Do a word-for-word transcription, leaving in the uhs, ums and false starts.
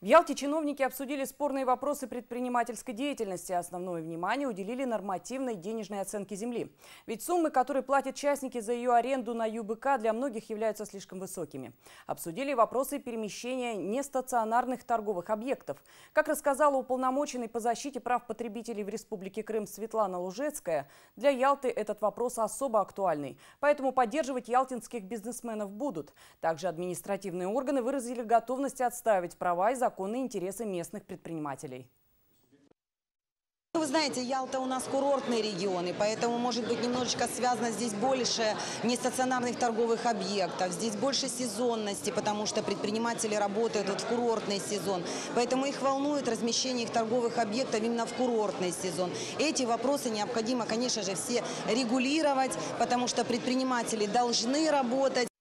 В Ялте чиновники обсудили спорные вопросы предпринимательской деятельности. Основное внимание уделили нормативной денежной оценке земли. Ведь суммы, которые платят частники за ее аренду на ю бэ ка, для многих являются слишком высокими. Обсудили вопросы перемещения нестационарных торговых объектов. Как рассказала уполномоченный по защите прав потребителей в Республике Крым Светлана Лужецкая, для Ялты этот вопрос особо актуальный. Поэтому поддерживать ялтинских бизнесменов будут. Также административные органы выразили готовность отстаивать права и законы законные интересы местных предпринимателей. Вы знаете, Ялта у нас курортный регион, и поэтому, может быть, немножечко связано здесь больше нестационарных торговых объектов, здесь больше сезонности, потому что предприниматели работают вот в курортный сезон. Поэтому их волнует размещение их торговых объектов именно в курортный сезон. Эти вопросы необходимо, конечно же, все регулировать, потому что предприниматели должны работать.